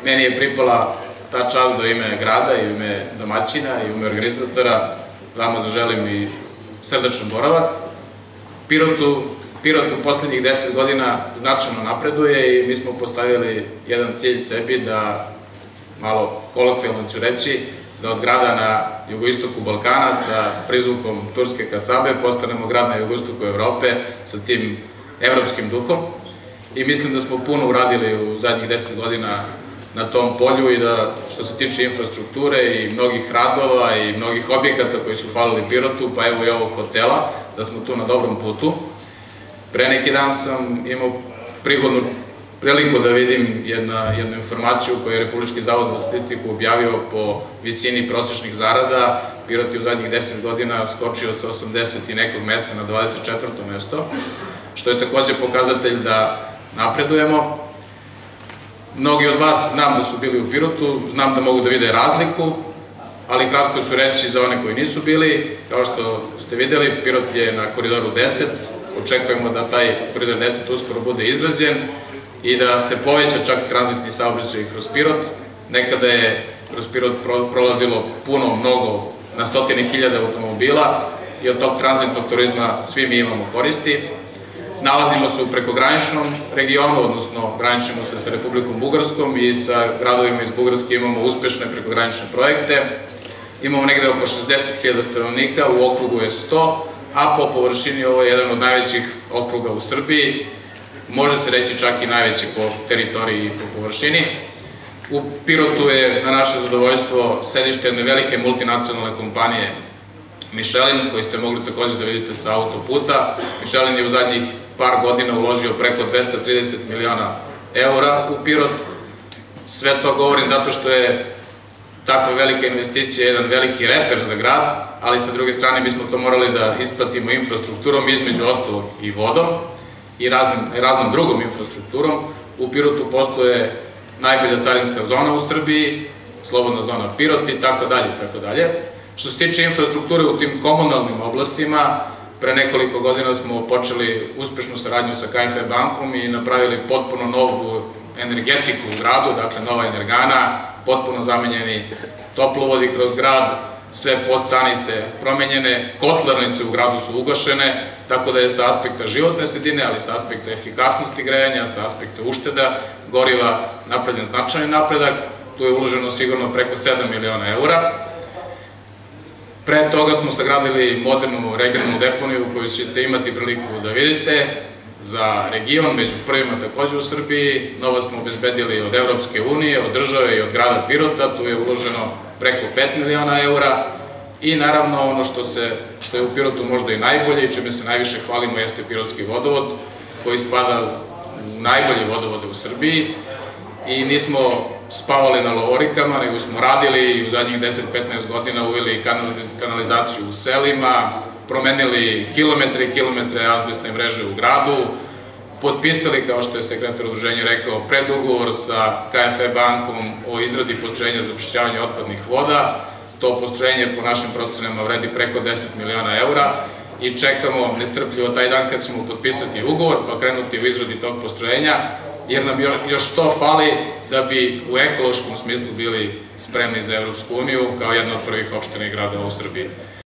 meni je pripala ta čast da u ime grada i u ime domaćina i u ime organizatora vama zaželim i srdačan boravak. Pirot u poslednjih 10 godina značajno napreduje i mi smo postavili jedan cilj sebi da, malo kolokvijalno ću reći, da od grada na jugoistoku Balkana sa prizvukom turske kasabe postanemo grad na jugoistoku Evrope sa tim evropskim duhom. I mislim da smo puno uradili u zadnjih 10 godina na tom polju i da, što se tiče infrastrukture i mnogih radova i mnogih objekata koji su falili Pirotu, pa evo i ovog hotela, da smo tu na dobrom putu. Pre neki dan sam imao priliku da vidim jednu informaciju koju je Republički zavod za statistiku objavio po visini prosečnih zarada. Pirot je u zadnjih 10 godina skočio sa 80 i nekog mesta na 24. mesto, što je takođe pokazatelj da napredujemo. Mnogi od vas znam da su bili u Pirotu, znam da mogu da vide razliku, ali kratko ću reći za one koji nisu bili. Kao što ste videli, Pirot je na koridoru 10, očekujemo da taj koridor 10 uskoro bude izgrađen i da se poveća čak tranzitni saobraćaj kroz Pirot. Nekada je kroz Pirot prolazilo mnogo, na stotine hiljada automobila i od tog tranzitnog turizma svi mi imamo koristi. Nalazimo se u prekograničnom regionu, odnosno graničimo se sa Republikom Bugarskom i sa gradovima iz Bugarske imamo uspešne prekogranične projekte. Imamo negde oko 60.000 stanovnika, u okrugu je 100, a po površini ovo je jedan od najvećih okruga u Srbiji, može se reći čak i najveći po teritoriji i po površini. U Pirotu je na naše zadovoljstvo sedište jedne velike multinacionalne kompanije Michelin, koji ste mogli takođe da vidite sa autoputa. Michelin je u zadnjih par godina uložio preko 230 miliona eura u Pirot. Sve to govorim zato što je takva velika investicija jedan veliki reper za grad, ali sa druge strane bismo to morali da ispratimo infrastrukturom, između ostalog i vodom i raznom drugom infrastrukturom. U Pirotu postoje najbolja carinska zona u Srbiji, slobodna zona Pirot i tako dalje, tako dalje. Što se tiče infrastrukture u tim komunalnim oblastima, pre nekoliko godina smo počeli uspešnu saradnju sa KfW bankom i napravili potpuno novu energetiku u gradu, dakle nova energana, potpuno zamenjeni toplovodi kroz grad, sve postanice promenjene, kotlarnice u gradu su ugašene, tako da je sa aspekta životne sredine, ali sa aspekta efikasnosti grejanja, sa aspekta ušteda goriva napravljen značajni napredak. Tu je uloženo sigurno preko 7 miliona eura. Pre toga smo sagradili modernu regionalnu deponiju koju ćete imati priliku da vidite za region, među prvima takođe u Srbiji. Novac smo obezbedili od Evropske unije, od države i od grada Pirota, tu je uloženo preko 5 miliona eura i naravno ono što je u Pirotu možda i najbolje i čime se najviše hvalimo jeste Pirotski vodovod, koji spada u najbolje vodovode u Srbiji i nismo spavali na lovorikama, nego smo radili i u zadnjih 10-15 godina uveli kanalizaciju u selima, promenili kilometre i kilometre azbestne mreže u gradu, potpisali, kao što je sekretar udruženja rekao, predugovor sa KfW bankom o izradi postrojenja za pročišćavanje otpadnih voda. To postrojenje po našim procenama vredi preko 10 miliona eura i čekamo nestrpljivo taj dan kad ćemo potpisati ugovor pa krenuti u izradi tog postrojenja, jer nam još to fali da bi u ekološkom smislu bili spremni za Evropsku uniju kao jedna od prvih opština i grada u Srbiji.